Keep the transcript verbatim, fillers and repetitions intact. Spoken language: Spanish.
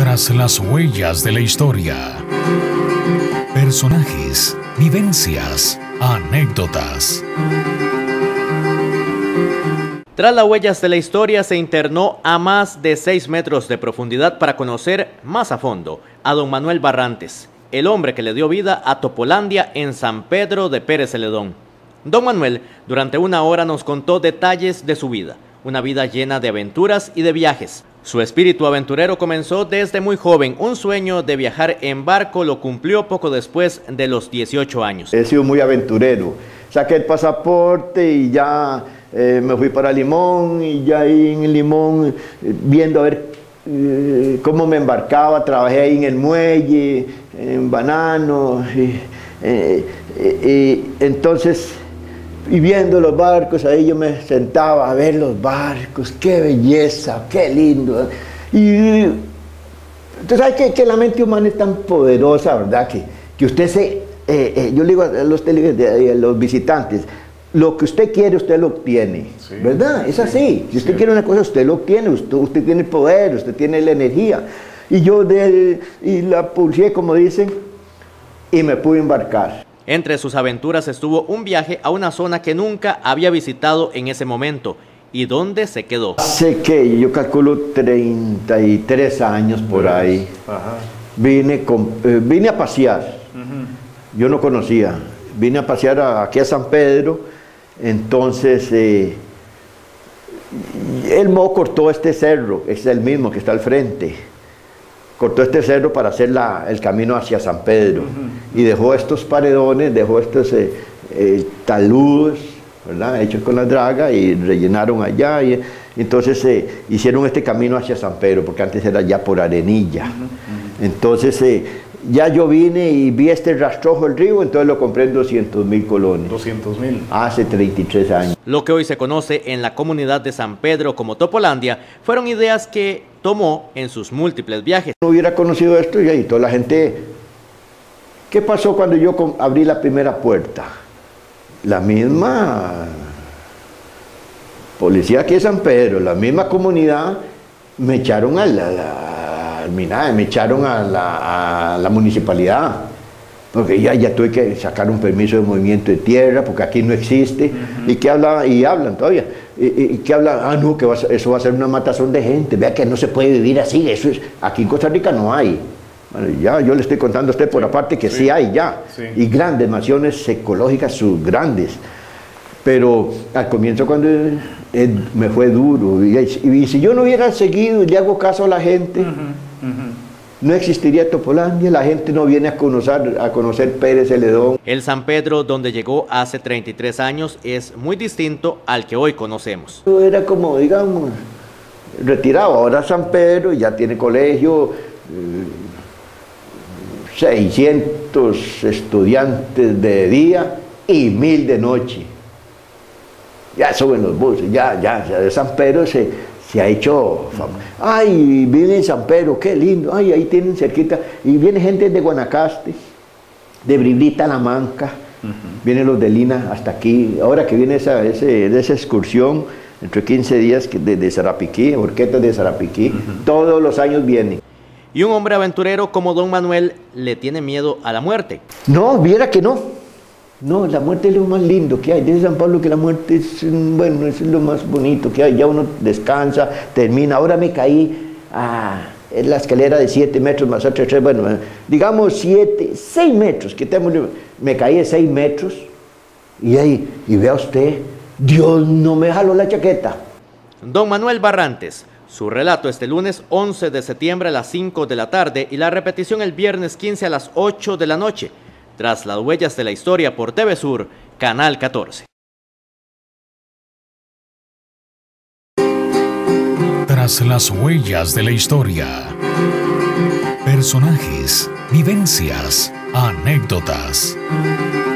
Tras las huellas de la historia. Personajes, vivencias, anécdotas. Tras las huellas de la historia se internó a más de seis metros de profundidad para conocer más a fondo a don Manuel Barrantes, el hombre que le dio vida a Topolandia en San Pedro de Pérez Celedón. Don Manuel durante una hora nos contó detalles de su vida, una vida llena de aventuras y de viajes. Su espíritu aventurero comenzó desde muy joven. Un sueño de viajar en barco lo cumplió poco después de los dieciocho años. He sido muy aventurero. Saqué el pasaporte y ya eh, me fui para Limón, y ya ahí en Limón eh, viendo a ver eh, cómo me embarcaba. Trabajé ahí en el muelle, en Banano, y, eh, eh, y entonces, y viendo los barcos, ahí yo me sentaba a ver los barcos, qué belleza, qué lindo. Y usted sabe que, que la mente humana es tan poderosa, ¿verdad? Que, que usted se, eh, eh, yo le digo a los, tele, a los visitantes, lo que usted quiere, usted lo obtiene, sí, ¿verdad? Es así. Si usted sí. quiere una cosa, usted lo obtiene, usted, usted tiene el poder, usted tiene la energía. Y yo de, y la pulsé, como dicen, y me pude embarcar. Entre sus aventuras estuvo un viaje a una zona que nunca había visitado en ese momento y donde se quedó. Sé que yo calculo treinta y tres años por ahí. Ajá. Vine, con, eh, vine a pasear. Uh-huh. Yo no conocía. Vine a pasear a, aquí a San Pedro. Entonces, eh, el Mo cortó este cerro, es el mismo que está al frente. Cortó este cerro para hacer la, el camino hacia San Pedro. Uh-huh. Y dejó estos paredones, dejó estos eh, eh, taludes, ¿verdad? Hechos con la draga, y rellenaron allá. Y, y entonces eh, hicieron este camino hacia San Pedro, porque antes era ya por arenilla. Uh-huh. Uh-huh. Entonces eh, ya yo vine y vi este rastrojo del río, entonces lo compré en doscientos mil colones. doscientos mil. Hace treinta y tres años. Lo que hoy se conoce en la comunidad de San Pedro como Topolandia fueron ideas que tomó en sus múltiples viajes. No hubiera conocido esto y ahí toda la gente... ¿Qué pasó cuando yo abrí la primera puerta? La misma policía aquí de San Pedro, la misma comunidad, me echaron a la, la, al MINAE, me echaron a la, a la municipalidad, porque ya, ya tuve que sacar un permiso de movimiento de tierra, porque aquí no existe. Uh-huh. ¿Y qué hablan? Y hablan todavía. ¿Y, y, y qué hablan? Ah, no, que va a, eso va a ser una matazón de gente. Vea que no se puede vivir así. Eso es, aquí en Costa Rica no hay. Bueno, ya yo le estoy contando a usted por aparte que sí, sí hay ya. Sí. Y grandes mansiones ecológicas, sus grandes. Pero al comienzo cuando eh, me fue duro. Y, y, y si yo no hubiera seguido y le hago caso a la gente... Uh-huh. Uh-huh. No existiría Topolandia, la gente no viene a conocer, a conocer Pérez Celedón. El San Pedro donde llegó hace treinta y tres años es muy distinto al que hoy conocemos. Era como, digamos, retirado. Ahora San Pedro ya tiene colegio, eh, seiscientos estudiantes de día y mil de noche. Ya suben los buses, ya, ya, ya de San Pedro se... se ha hecho famoso. Ay, vive en San Pedro, qué lindo. Ay, ahí tienen cerquita. Y viene gente de Guanacaste, de Bribrita, Talamanca. Uh-huh. Vienen los de Lina hasta aquí. Ahora que viene esa, ese, esa excursión, entre quince días de, de Sarapiquí, orquestas de Sarapiquí, uh-huh. Todos los años vienen. ¿Y un hombre aventurero como don Manuel le tiene miedo a la muerte? No, viera que no. No, la muerte es lo más lindo que hay. Dice San Pablo que la muerte es, bueno, es lo más bonito que hay. Ya uno descansa, termina. Ahora me caí a en la escalera de siete metros más otra tres, bueno, digamos siete, seis metros, que tengo, me caí de seis metros y ahí, y vea usted, Dios no me jaló la chaqueta. Don Manuel Barrantes, su relato este lunes once de septiembre a las cinco de la tarde y la repetición el viernes quince a las ocho de la noche. Tras las huellas de la historia por T V Sur, Canal catorce. Tras las huellas de la historia. Personajes, vivencias, anécdotas.